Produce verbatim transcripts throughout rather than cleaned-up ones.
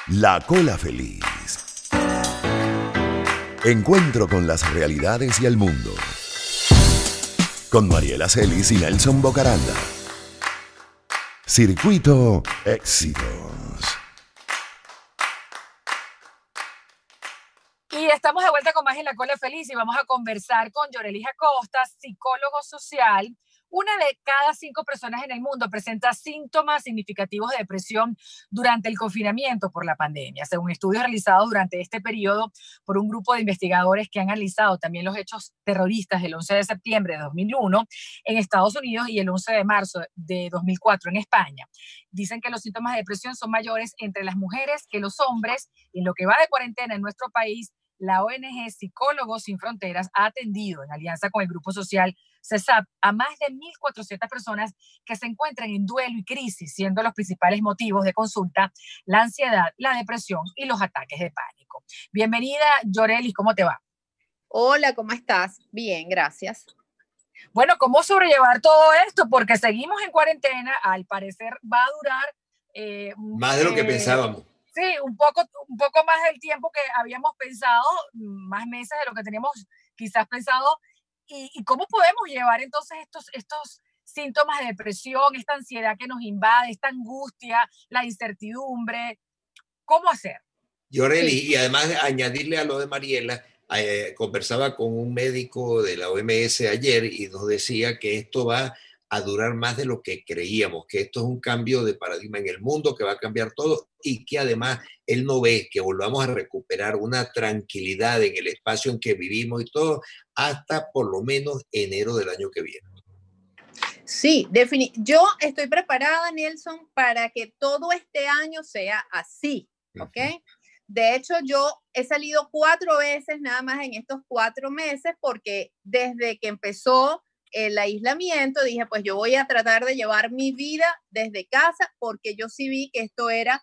La Cola Feliz. Encuentro con las realidades y el mundo. Con Mariela Celis y Nelson Bocaranda. Circuito Éxitos. Y estamos de vuelta con más en La Cola Feliz y vamos a conversar con Yorelis Acosta, psicólogo social. Una de cada cinco personas en el mundo presenta síntomas significativos de depresión durante el confinamiento por la pandemia, según estudios realizados durante este periodo por un grupo de investigadores que han analizado también los hechos terroristas del once de septiembre de dos mil uno en Estados Unidos y el once de marzo de dos mil cuatro en España. Dicen que los síntomas de depresión son mayores entre las mujeres que los hombres, y en lo que va de cuarentena en nuestro país, la O N G Psicólogos Sin Fronteras ha atendido, en alianza con el grupo social C E S A P, a más de mil cuatrocientas personas que se encuentran en duelo y crisis, siendo los principales motivos de consulta la ansiedad, la depresión y los ataques de pánico. Bienvenida, Yorelis, ¿cómo te va? Hola, ¿cómo estás? Bien, gracias. Bueno, ¿cómo sobrellevar todo esto? Porque seguimos en cuarentena, al parecer va a durar... Eh, más de lo eh, que pensábamos. Sí, un poco, un poco más del tiempo que habíamos pensado, más meses de lo que teníamos quizás pensado. ¿Y, y cómo podemos llevar entonces estos, estos síntomas de depresión, esta ansiedad que nos invade, esta angustia, la incertidumbre? ¿Cómo hacer? Yoreli, sí. Y además añadirle a lo de Mariela, eh, conversaba con un médico de la O M S ayer y nos decía que esto va a durar más de lo que creíamos, que esto es un cambio de paradigma en el mundo, que va a cambiar todo y que además él no ve que volvamos a recuperar una tranquilidad en el espacio en que vivimos y todo hasta por lo menos enero del año que viene. Sí, defini- yo estoy preparada, Nelson, para que todo este año sea así, ¿ok? Uh-huh. De hecho, yo he salido cuatro veces nada más en estos cuatro meses porque desde que empezó el aislamiento, dije, pues yo voy a tratar de llevar mi vida desde casa porque yo sí vi que esto era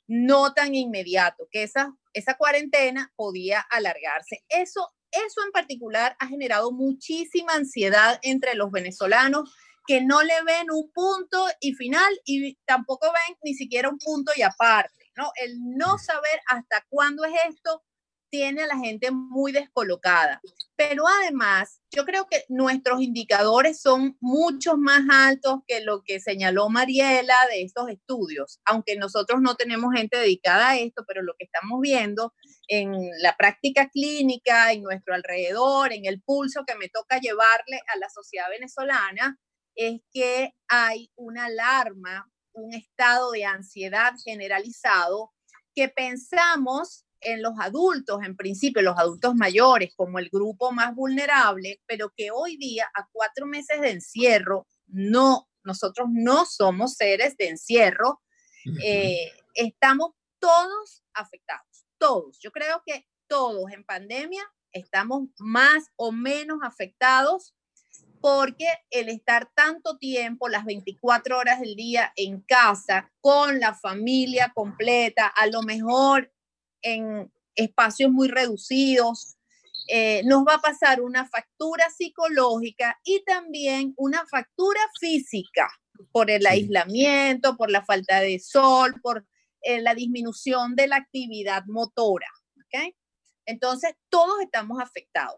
no tan inmediato, que esa, esa cuarentena podía alargarse. Eso, eso en particular ha generado muchísima ansiedad entre los venezolanos que no le ven un punto y final y tampoco ven ni siquiera un punto y aparte, ¿no? El no saber hasta cuándo es esto tiene a la gente muy descolocada. Pero además, yo creo que nuestros indicadores son mucho más altos que lo que señaló Mariela de estos estudios, aunque nosotros no tenemos gente dedicada a esto, pero lo que estamos viendo en la práctica clínica, en nuestro alrededor, en el pulso que me toca llevarle a la sociedad venezolana, es que hay una alarma, un estado de ansiedad generalizado que pensamos en los adultos, en principio los adultos mayores como el grupo más vulnerable, pero que hoy día a cuatro meses de encierro, no, nosotros no somos seres de encierro, eh, estamos todos afectados, todos. Yo creo que todos en pandemia estamos más o menos afectados porque el estar tanto tiempo, las veinticuatro horas del día en casa, con la familia completa, a lo mejor en espacios muy reducidos, eh, nos va a pasar una factura psicológica y también una factura física por el sí. aislamiento, por la falta de sol, por eh, la disminución de la actividad motora, ¿ok? Entonces, todos estamos afectados.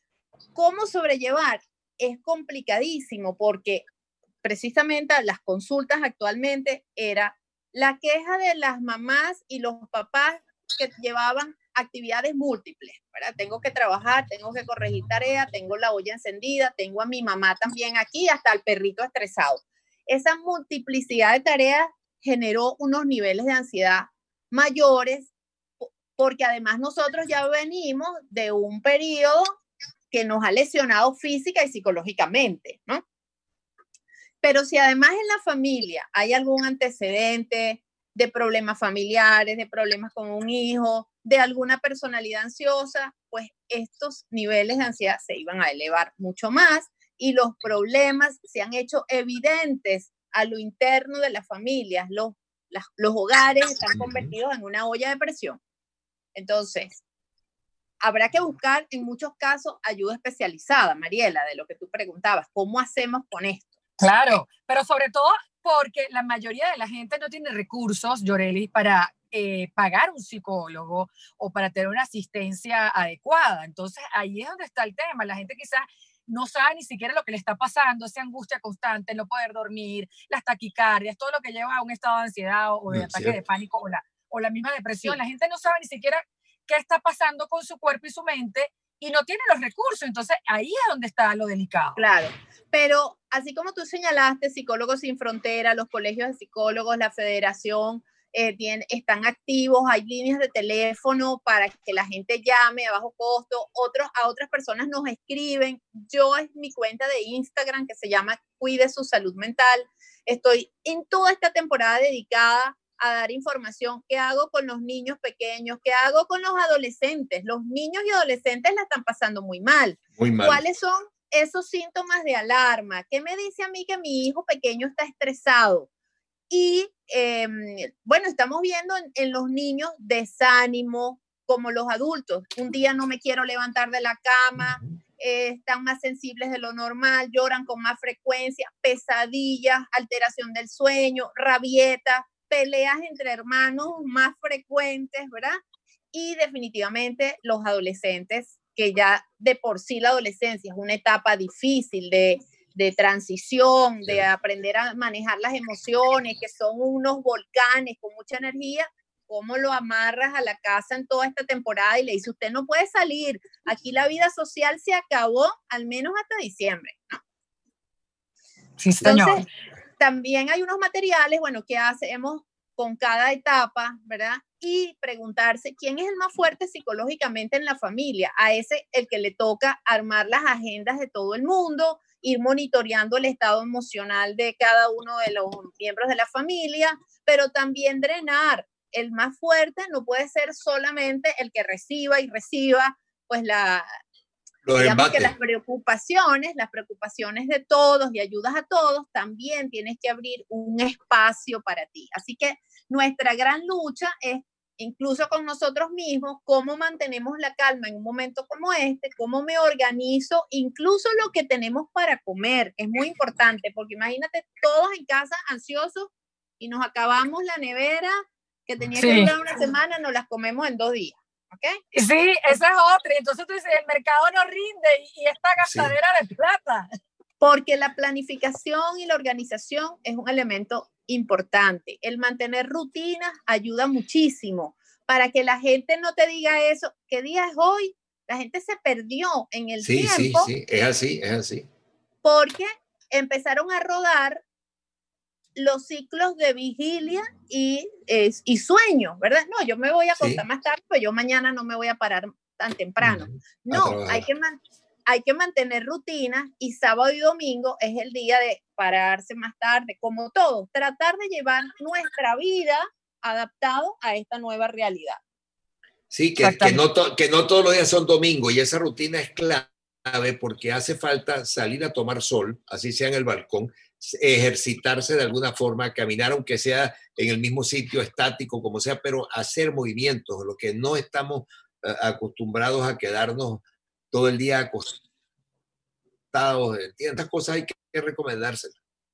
¿Cómo sobrellevar? Es complicadísimo porque precisamente las consultas actualmente era la queja de las mamás y los papás que llevaban actividades múltiples, ¿verdad? Tengo que trabajar, tengo que corregir tareas, tengo la olla encendida, tengo a mi mamá también aquí, hasta el perrito estresado. Esa multiplicidad de tareas generó unos niveles de ansiedad mayores porque además nosotros ya venimos de un periodo que nos ha lesionado física y psicológicamente, ¿no? Pero si además en la familia hay algún antecedente de problemas familiares, de problemas con un hijo, de alguna personalidad ansiosa, pues estos niveles de ansiedad se iban a elevar mucho más y los problemas se han hecho evidentes a lo interno de las familias. Los, las, los hogares están convertidos en una olla de presión. Entonces, habrá que buscar en muchos casos ayuda especializada, Mariela, de lo que tú preguntabas. ¿Cómo hacemos con esto? Claro, pero sobre todo porque la mayoría de la gente no tiene recursos, Yorelis, para eh, pagar un psicólogo o para tener una asistencia adecuada. Entonces ahí es donde está el tema. La gente quizás no sabe ni siquiera lo que le está pasando, esa angustia constante, no poder dormir, las taquicardias, todo lo que lleva a un estado de ansiedad o de ataque de pánico o la, o la misma depresión. Sí. La gente no sabe ni siquiera qué está pasando con su cuerpo y su mente y no tiene los recursos. Entonces ahí es donde está lo delicado. Claro, pero así como tú señalaste, Psicólogos Sin Fronteras, los colegios de psicólogos, la federación, Eh, tienen, están activos, hay líneas de teléfono para que la gente llame a bajo costo, otros, a otras personas nos escriben. Yo es mi cuenta de Instagram que se llama Cuide su Salud Mental. Estoy en toda esta temporada dedicada a dar información. ¿Qué hago con los niños pequeños? ¿Qué hago con los adolescentes? Los niños y adolescentes la están pasando muy mal. Muy mal. ¿Cuáles son esos síntomas de alarma? ¿Qué me dice a mí que mi hijo pequeño está estresado? Y eh, bueno, estamos viendo en, en los niños desánimo, como los adultos. Un día no me quiero levantar de la cama, eh, están más sensibles de lo normal, lloran con más frecuencia, pesadillas, alteración del sueño, rabietas, peleas entre hermanos más frecuentes, ¿verdad? Y definitivamente los adolescentes, que ya de por sí la adolescencia es una etapa difícil de de transición, de aprender a manejar las emociones, que son unos volcanes con mucha energía. ¿Cómo lo amarras a la casa en toda esta temporada y le dice, usted no puede salir, aquí la vida social se acabó al menos hasta diciembre, ¿no? Sí, señor. Entonces, también hay unos materiales, bueno, que hacemos con cada etapa, ¿verdad? Y preguntarse quién es el más fuerte psicológicamente en la familia, a ese el que le toca armar las agendas de todo el mundo, ir monitoreando el estado emocional de cada uno de los miembros de la familia, pero también drenar. El más fuerte no puede ser solamente el que reciba y reciba, pues la, Los digamos embates. que las preocupaciones, las preocupaciones de todos y ayudas a todos, también tienes que abrir un espacio para ti. Así que nuestra gran lucha es, incluso con nosotros mismos, cómo mantenemos la calma en un momento como este, cómo me organizo, incluso lo que tenemos para comer, es muy importante, porque imagínate todos en casa ansiosos y nos acabamos la nevera que tenía Sí. que durar una semana, nos las comemos en dos días, ¿ok? Sí, esa es otra. Entonces tú dices, el mercado no rinde y, y esta gastadera sí. de plata. Porque la planificación y la organización es un elemento importante. El mantener rutinas ayuda muchísimo para que la gente no te diga eso. ¿Qué día es hoy? La gente se perdió en el sí, tiempo. Sí, sí, es así, es así. Porque empezaron a rodar los ciclos de vigilia y, eh, y sueño, ¿verdad? No, yo me voy a acostar sí. más tarde, pues yo mañana no me voy a parar tan temprano. Uh-huh. No, hay que mantener hay que mantener rutinas y sábado y domingo es el día de pararse más tarde, como todo, tratar de llevar nuestra vida adaptado a esta nueva realidad. Sí, que, que, no to, que no todos los días son domingo y esa rutina es clave porque hace falta salir a tomar sol, así sea en el balcón, ejercitarse de alguna forma, caminar aunque sea en el mismo sitio estático, como sea, pero hacer movimientos, lo que no estamos uh, acostumbrados a quedarnos todo el día acostados. Estas cosas hay que recomendárselas.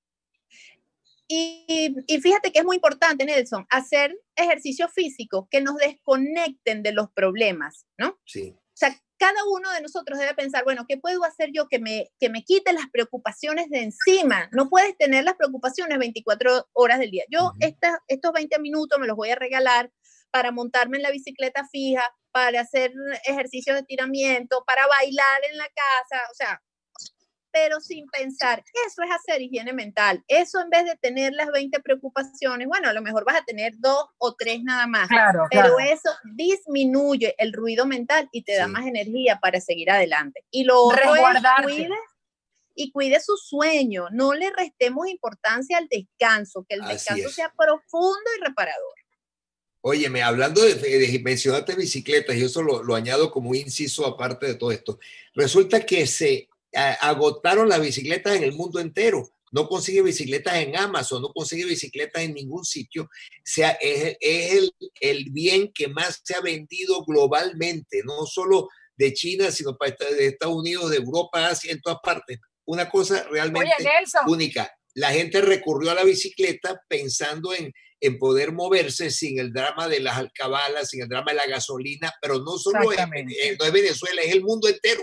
Y, y fíjate que es muy importante, Nelson, hacer ejercicios físicos que nos desconecten de los problemas, ¿no? Sí. O sea, cada uno de nosotros debe pensar, bueno, ¿qué puedo hacer yo que me, que me quite las preocupaciones de encima? No puedes tener las preocupaciones veinticuatro horas del día. Yo uh-huh. esta, estos veinte minutos me los voy a regalar para montarme en la bicicleta fija, para hacer ejercicios de estiramiento, para bailar en la casa, o sea, pero sin pensar, eso es hacer higiene mental. Eso en vez de tener las veinte preocupaciones, bueno, a lo mejor vas a tener dos o tres nada más, claro, pero claro. eso disminuye el ruido mental y te sí. da más energía para seguir adelante. Y lo otro es cuide, y cuide su sueño, no le restemos importancia al descanso, que el descanso sea profundo y reparador. Óyeme, hablando de, de mencionaste bicicletas, y eso lo, lo añado como un inciso aparte de todo esto, resulta que se agotaron las bicicletas en el mundo entero. No consigue bicicletas en Amazon, no consigue bicicletas en ningún sitio. O sea, es, es el, el bien que más se ha vendido globalmente, no solo de China, sino para de Estados Unidos, de Europa, Asia, en todas partes. Una cosa realmente Oye, Nelson, única. La gente recurrió a la bicicleta pensando en, en poder moverse sin el drama de las alcabalas, sin el drama de la gasolina, pero no solo es, eh, no es Venezuela, es el mundo entero.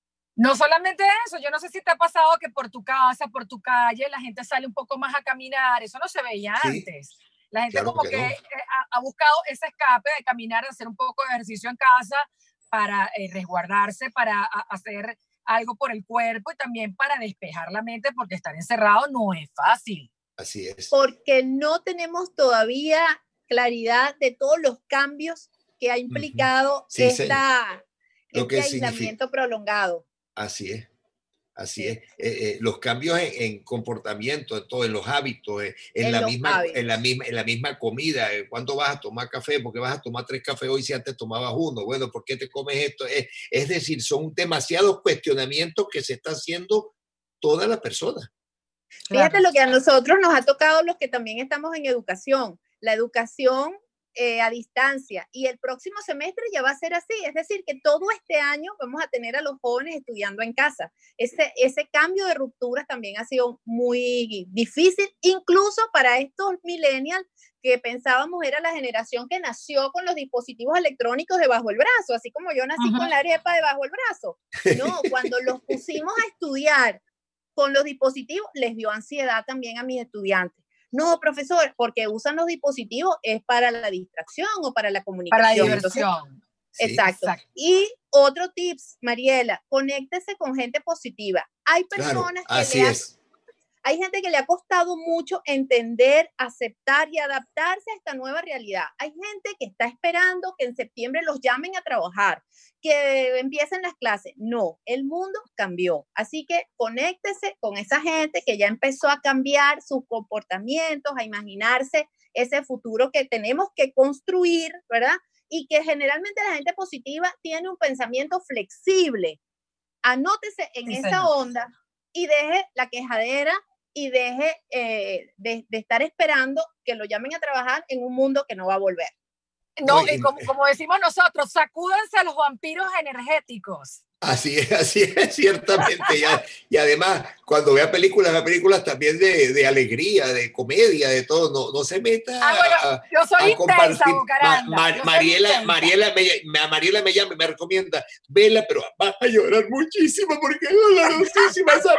No solamente eso, yo no sé si te ha pasado que por tu casa, por tu calle, la gente sale un poco más a caminar, eso no se veía sí, antes. La gente claro como que, que no. ha, ha buscado ese escape de caminar, de hacer un poco de ejercicio en casa para eh, resguardarse, para a, hacer algo por el cuerpo y también para despejar la mente, porque estar encerrado no es fácil. Así es. Porque no tenemos todavía claridad de todos los cambios que ha implicado sí, esta, Lo este que aislamiento significa. prolongado. Así es. Así sí. es, eh, eh, los cambios en, en comportamiento, en, todo, en los hábitos, eh, en, en, la misma, hábitos. En, la misma, en la misma comida. Eh, ¿Cuándo vas a tomar café? ¿Por qué vas a tomar tres cafés hoy si antes tomabas uno? Bueno, ¿por qué te comes esto? Eh, es decir, son demasiados cuestionamientos que se está haciendo toda la persona. Fíjate claro. Lo que a nosotros nos ha tocado, los que también estamos en educación, la educación Eh, a distancia, y el próximo semestre ya va a ser así, es decir, que todo este año vamos a tener a los jóvenes estudiando en casa. Ese, ese cambio de rupturas también ha sido muy difícil, incluso para estos millennials que pensábamos era la generación que nació con los dispositivos electrónicos debajo del brazo, así como yo nací uh-huh. con la arepa debajo del brazo. No, cuando los pusimos a estudiar con los dispositivos, les dio ansiedad también a mis estudiantes. No, profesor, porque usan los dispositivos es para la distracción o para la comunicación. Para la diversión. Entonces, sí, exacto. exacto. Y otro tips, Mariela, conéctese con gente positiva. Hay personas claro, así que le es. Ha, hay gente que le ha costado mucho entender, aceptar y adaptarse a esta nueva realidad. Hay gente que está esperando que en septiembre los llamen a trabajar, que empiecen las clases. No, el mundo cambió. Así que conéctese con esa gente que ya empezó a cambiar sus comportamientos, a imaginarse ese futuro que tenemos que construir, ¿verdad? Y que generalmente la gente positiva tiene un pensamiento flexible. Anótese en sí, esa señor. onda y deje la quejadera y deje eh, de, de estar esperando que lo llamen a trabajar en un mundo que no va a volver. No, y como, como decimos nosotros, sacúdense a los vampiros energéticos. Así es, así es, ciertamente. Y, y además, cuando vea películas, vea películas también de, de alegría, de comedia, de todo. No, no se meta ah, bueno, a, yo soy a compartir. Intensa, Bucaranda. Ma, ma, yo Mariela, soy Mariela, me, a Mariela me llama y me recomienda, vela, pero vas a llorar muchísimo porque es dolorosísima. Esa,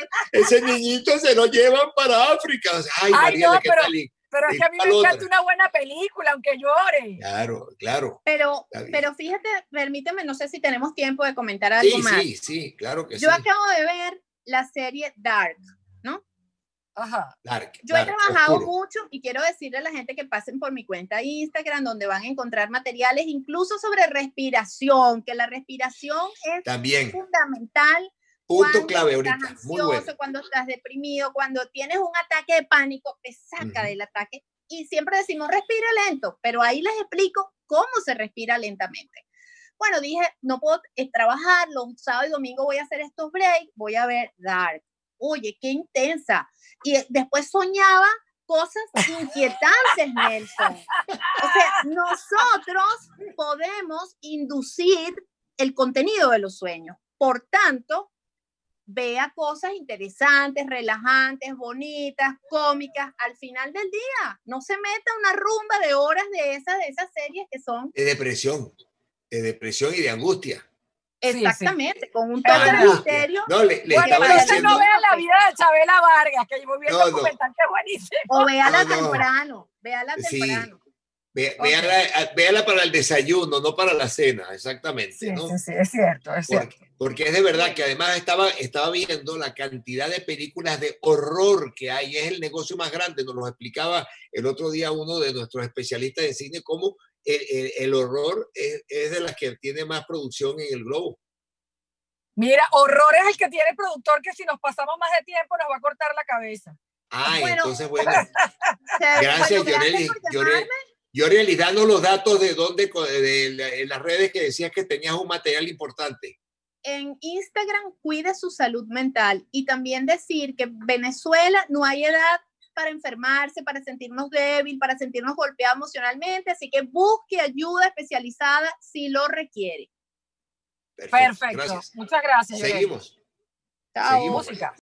ese niñito se lo llevan para África. O sea, ay, ay, Mariela, no, ¿qué pero, tal? Pero es que a mí me encanta otra? una buena película, aunque llore. Claro, claro. Pero, pero fíjate, permíteme, no sé si tenemos tiempo de comentar algo sí, más. Sí, sí, claro que Yo sí. Yo acabo de ver la serie Dark, ¿no? Ajá. Dark. Yo dark, he trabajado oscuro. mucho y quiero decirle a la gente que pasen por mi cuenta de Instagram, donde van a encontrar materiales incluso sobre respiración, que la respiración es También fundamental. Punto clave ahorita, ansioso, muy bueno. Cuando estás deprimido, cuando tienes un ataque de pánico, te saca uh-huh. del ataque. Y siempre decimos, respira lento, pero ahí les explico cómo se respira lentamente. Bueno, dije, no puedo eh, trabajar, los sábados y domingos voy a hacer estos breaks, voy a ver Dark. Oye, qué intensa. Y después soñaba cosas inquietantes, Nelson. O sea, nosotros podemos inducir el contenido de los sueños. Por tanto, vea cosas interesantes, relajantes, bonitas, cómicas, al final del día. No se meta una rumba de horas de esas, de esas series que son... De depresión, de depresión y de angustia. Exactamente, sí, sí. con un toque de misterio. No, le, le bueno, estaba entonces diciendo... no vean la vida de Chabela Vargas, que yo vi el no, documental no. que es buenísimo. O véala no, no. temprano, véala sí. temprano. Ve, okay. véala, véala para el desayuno, no para la cena, exactamente. Sí, ¿no? sí, sí, es cierto, es porque, cierto. Porque es de verdad que además estaba, estaba viendo la cantidad de películas de horror que hay, es el negocio más grande, nos lo explicaba el otro día uno de nuestros especialistas de cine, cómo el, el, el horror es, es de las que tiene más producción en el globo. Mira, horror es el que tiene el productor que si nos pasamos más de tiempo nos va a cortar la cabeza. Ah, bueno, entonces bueno. Gracias, bueno, Yoreli. Yoreli. Yoreli, danos los datos de dónde, de, de, de, en las redes que decías que tenías un material importante. En Instagram, cuide su salud mental y también decir que en Venezuela no hay edad para enfermarse, para sentirnos débil, para sentirnos golpeados emocionalmente, así que busque ayuda especializada si lo requiere. Perfecto. Perfecto. Gracias. Muchas gracias. Seguimos. Chao. Seguimos. Música.